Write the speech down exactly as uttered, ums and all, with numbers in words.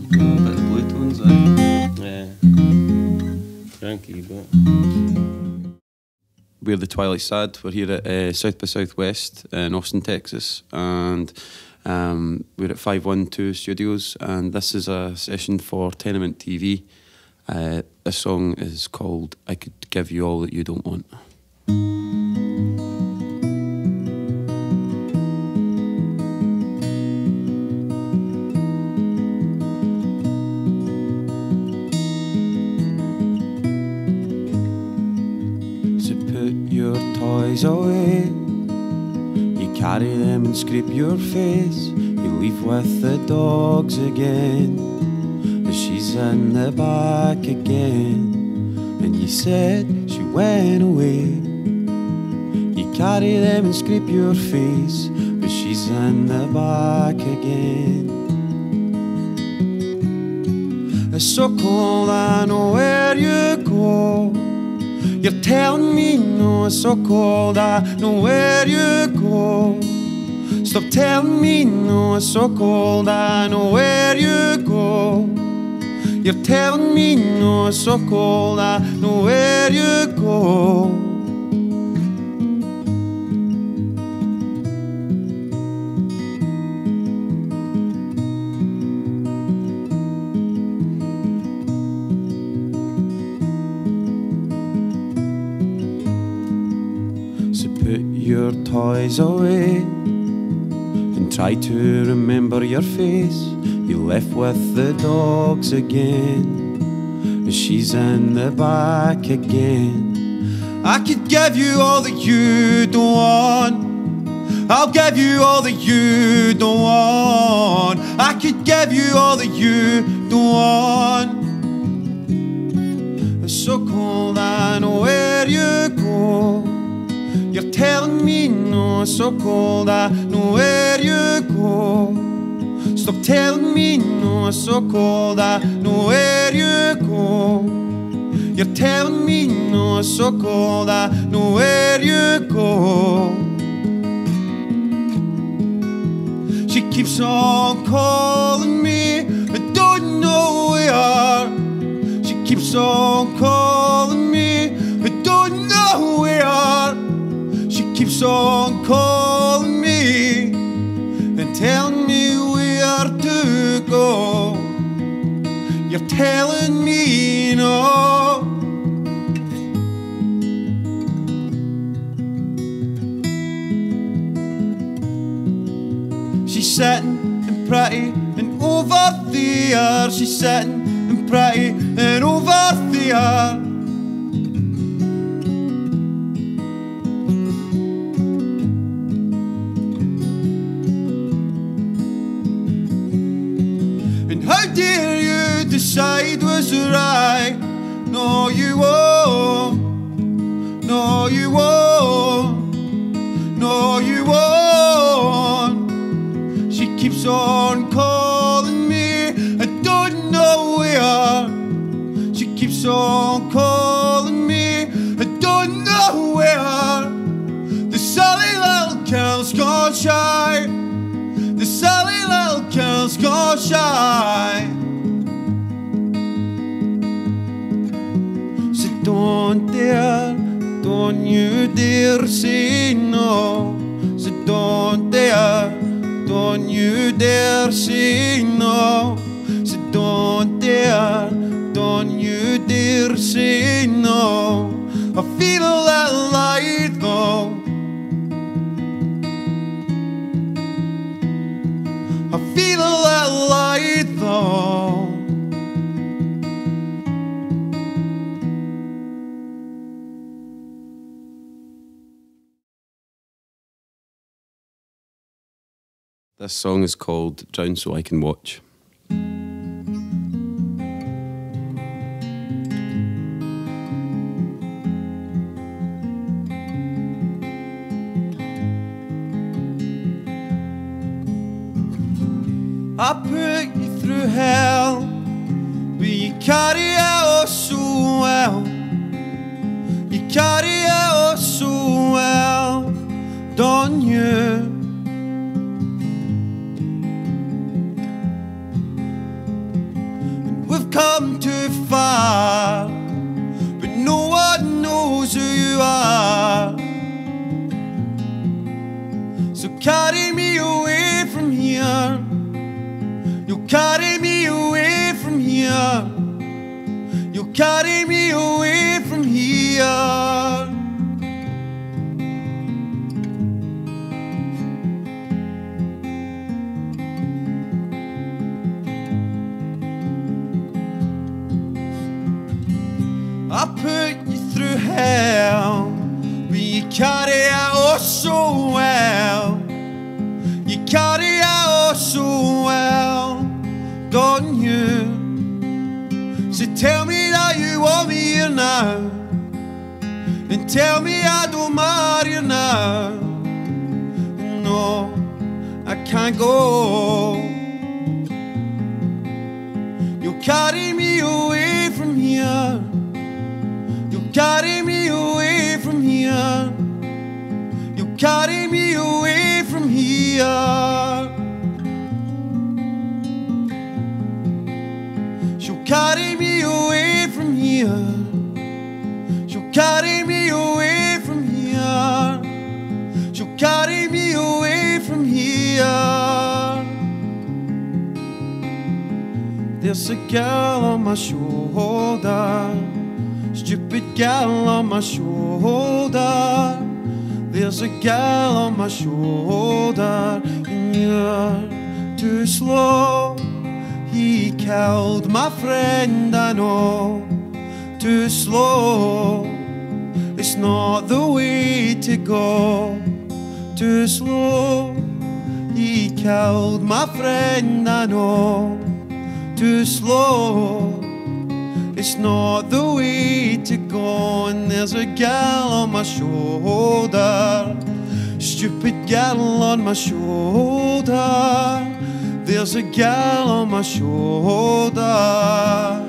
A bit of blue tones there. Yeah. Cranky, but. We're the Twilight Sad. We're here at uh, South by Southwest in Austin, Texas, and um, we're at five one two Studios, and this is a session for Tenement T V. Uh, this song is called I Could Give You All That You Don't Want. Toys away, you carry them and scrape your face. You leave with the dogs again, but she's in the back again. And you said she went away. You carry them and scrape your face, but she's in the back again. It's so cold, I know where you go. You're telling me no, it's so cold, I know where you go. Stop telling me no, it's so cold, I know where you go. You're telling me no, it's so cold, I know where you go. Your toys away and try to remember your face. You left with the dogs again, she's in the back again. I could give you all that you don't want, I'll give you all that you don't want. I could give you all that you don't want. It's so cold, I know where you go. You're telling me no, it's so cold, I know where you go. Stop telling me no, it's so cold, I know where you go. You're telling me no, it's so cold, I know where you go. She keeps on calling me, I don't know where. She keeps on calling me, I don't know where. She keeps on calling me and telling me where to go. You're telling me no. She's sitting and pretty and over there. She's sitting and pretty and over there. How dare you decide what's right? No, you won't. No, you won't. No, you won't. She keeps on calling me, I don't know where. She keeps on calling me, I don't know where. The silly little girl's gone shy. The silly little girl's gone shy. So don't dare, don't you dare say no. So don't dare, don't you dare say no. So don't dare, don't you dare say no. I feel a little light though. I feel a little light though. This song is called Drown So I Can Watch. I put you through hell, but you carry it oh so well. You carry it oh so well, don't you? come too far, but no one knows who you are. So carry me away from here. You'll carry me away from here. You'll carry me away from here. I put you through hell, but you carry it oh so well. You carry it oh so well, don't you? So tell me that you want me here now, and tell me I don't matter now. No, I can't go. You'll carry me away from here. You'll carry me away from here. You'll carry me away from here. She'll carry me away from here. She'll carry me away from here. She'll carry me away from here. There's a girl on my shoulder, stupid gal on my shoulder. There's a gal on my shoulder, and you're too slow. He killed my friend, I know. Too slow, it's not the way to go. Too slow, he killed my friend, I know. Too slow, it's not the way to go. And there's a gal on my shoulder, stupid gal on my shoulder. There's a gal on my shoulder.